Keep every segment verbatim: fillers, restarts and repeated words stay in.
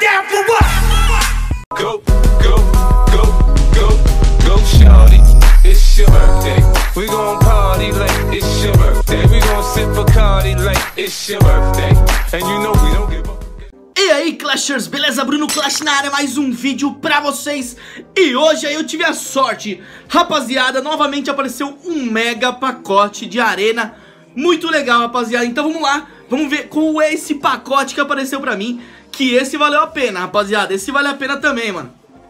down for what? Go, go, go, go, go, shawty. It's your birthday. We gon' party like it's your birthday. We gon' sip Bacardi like it's your birthday. And you know we don't give up. E aí, Clashers, beleza? Bruno Clash na área, mais um vídeo pra vocês. E hoje aí eu tive a sorte, rapaziada, novamente apareceu um mega pacote de arena. Muito legal, rapaziada, então vamos lá. Vamos ver qual é esse pacote que apareceu pra mim. Que esse valeu a pena, rapaziada, esse vale a pena também, mano.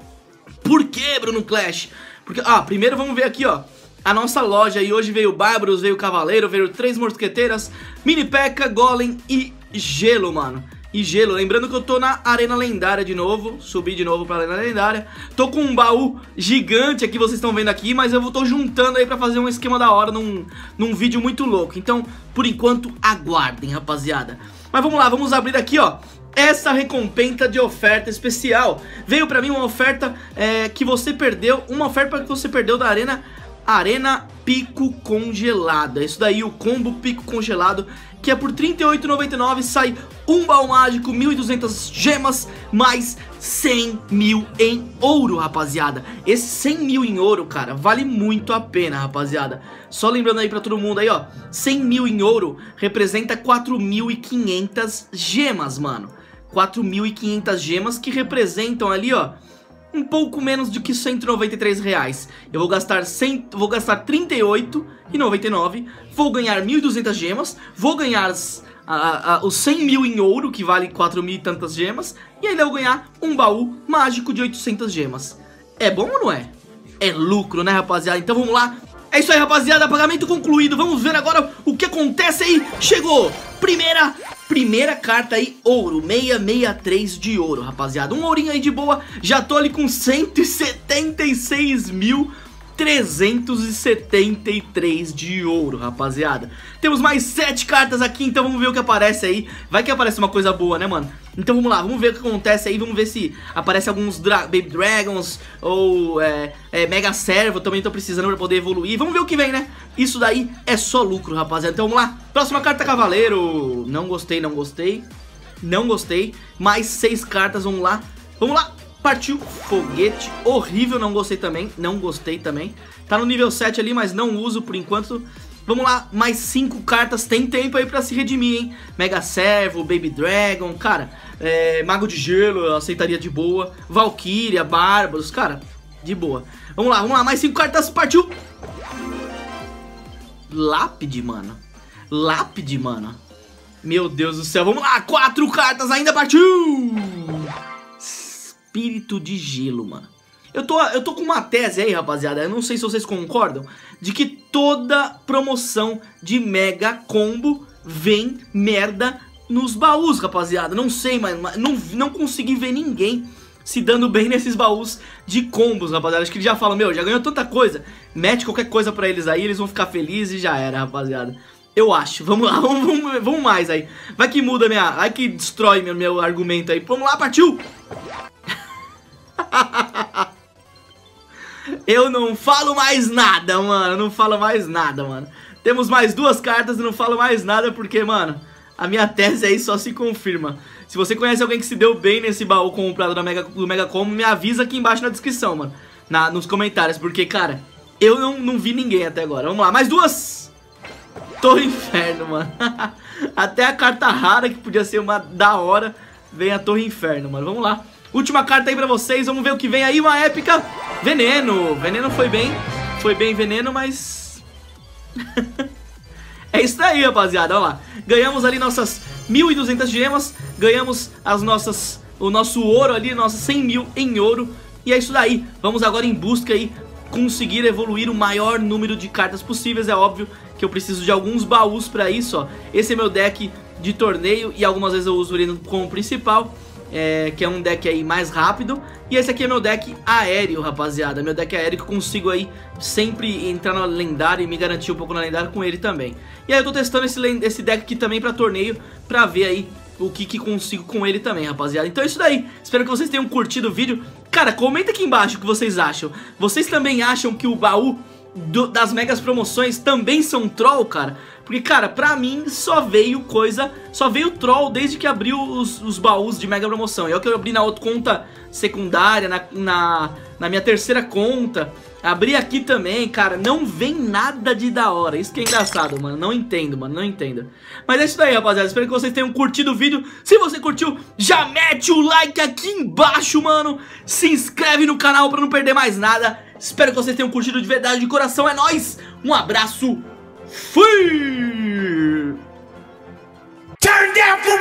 Por que, Bruno Clash? Porque, ah, primeiro vamos ver aqui, ó, a nossa loja. E hoje veio Bárbaros, veio Cavaleiro, veio Três Mosqueteiras, Mini P.E.K.K.A, Golem e Gelo, mano. E Gelo, lembrando que eu tô na Arena Lendária de novo. Subi de novo pra Arena Lendária. Tô com um baú gigante aqui, vocês estão vendo aqui. Mas eu tô juntando aí pra fazer um esquema da hora num, num vídeo muito louco. Então, por enquanto, aguardem, rapaziada. Mas vamos lá, vamos abrir aqui, ó, essa recompensa de oferta especial. Veio pra mim uma oferta é, que você perdeu. Uma oferta que você perdeu da Arena Arena Pico Congelado. É isso daí, o combo Pico Congelado, que é por trinta e oito reais e noventa e nove centavos. Sai um baú mágico, mil e duzentas gemas, mais cem mil em ouro, rapaziada. Esse cem mil em ouro, cara, vale muito a pena, rapaziada. Só lembrando aí pra todo mundo aí, ó, cem mil em ouro representa quatro mil e quinhentas gemas, mano. quatro mil e quinhentas gemas que representam ali, ó, um pouco menos do que cento e noventa e três reais. Eu vou gastar, cem, vou gastar trinta e oito reais e noventa e nove centavos. Vou ganhar mil e duzentas gemas. Vou ganhar as, a, a, os cem mil em ouro, que vale quatro mil e tantas gemas. E ainda vou ganhar um baú mágico de oitocentas gemas. É bom ou não é? É lucro, né, rapaziada? Então vamos lá. É isso aí, rapaziada, pagamento concluído. Vamos ver agora o que acontece aí. Chegou, primeira, primeira carta aí, ouro, seiscentos e sessenta e três de ouro, rapaziada. Um ourinho aí de boa, já tô ali com cento e setenta e seis mil trezentos e setenta e três de ouro, rapaziada. Temos mais sete cartas aqui, então vamos ver o que aparece aí. Vai que aparece uma coisa boa, né, mano? Então vamos lá, vamos ver o que acontece aí. Vamos ver se aparece alguns Dra Baby Dragons ou é, é, Mega Servo. Também tô precisando pra poder evoluir. Vamos ver o que vem, né? Isso daí é só lucro, rapaziada. Então vamos lá, próxima carta, Cavaleiro. Não gostei, não gostei. Não gostei. Mais seis cartas, vamos lá. Vamos lá. Partiu, foguete, horrível, não gostei também, não gostei também. Tá no nível sete ali, mas não uso por enquanto. Vamos lá, mais cinco cartas, tem tempo aí pra se redimir, hein. Mega Servo, Baby Dragon, cara, é, Mago de Gelo, eu aceitaria de boa. Valkyria, Bárbaros, cara, de boa. Vamos lá, vamos lá, mais cinco cartas, partiu. Lápide, mano. Lápide, mano. Meu Deus do céu, vamos lá, quatro cartas ainda, partiu. Espírito de Gelo, mano. Eu tô, eu tô com uma tese aí, rapaziada. Eu não sei se vocês concordam, de que toda promoção de mega combo vem merda nos baús, rapaziada. Não sei, mas não, não consegui ver ninguém se dando bem nesses baús de combos, rapaziada. Acho que eles já falam, meu, já ganhou tanta coisa, mete qualquer coisa pra eles aí, eles vão ficar felizes e já era, rapaziada. Eu acho, vamos lá, vamos, vamos, vamos mais aí. Vai que muda minha, vai que destrói meu, meu argumento aí. Vamos lá, partiu. Eu não falo mais nada, mano. Não falo mais nada, mano. Temos mais duas cartas e não falo mais nada porque, mano, a minha tese aí só se confirma. Se você conhece alguém que se deu bem nesse baú comprado da Mega, do Mega Combo, me avisa aqui embaixo na descrição, mano, na, nos comentários, porque, cara, eu não, não vi ninguém até agora. Vamos lá, mais duas. Torre Inferno, mano. Até a carta rara, que podia ser uma da hora, vem a Torre Inferno, mano. Vamos lá. Última carta aí pra vocês, vamos ver o que vem aí, uma épica. Veneno, Veneno foi bem, foi bem Veneno, mas... É isso aí, rapaziada, olha lá. Ganhamos ali nossas mil e duzentas gemas, ganhamos as nossas, o nosso ouro ali, nossas cem mil em ouro. E é isso daí, vamos agora em busca aí, conseguir evoluir o maior número de cartas possíveis. É óbvio que eu preciso de alguns baús pra isso, ó. Esse é meu deck de torneio e algumas vezes eu uso ele como principal. É, que é um deck aí mais rápido. E esse aqui é meu deck aéreo, rapaziada. Meu deck aéreo que eu consigo aí sempre entrar na lendária e me garantir um pouco na lendária com ele também. E aí eu tô testando esse, esse deck aqui também pra torneio, pra ver aí o que, que consigo com ele também, rapaziada. Então é isso daí, espero que vocês tenham curtido o vídeo. Cara, comenta aqui embaixo o que vocês acham. Vocês também acham que o baú do, das megas promoções também são troll, cara? Porque, cara, pra mim só veio coisa, só veio troll desde que abriu os, os baús de mega promoção. É o que eu abri na outra conta secundária, na, na, na minha terceira conta. Abri aqui também, cara, não vem nada de da hora. Isso que é engraçado, mano, não entendo, mano, não entendo. Mas é isso daí, rapaziada, espero que vocês tenham curtido o vídeo. Se você curtiu, já mete o like aqui embaixo, mano. Se inscreve no canal pra não perder mais nada. Espero que vocês tenham curtido de verdade, de coração, é nóis. Um abraço, fui! Turn down for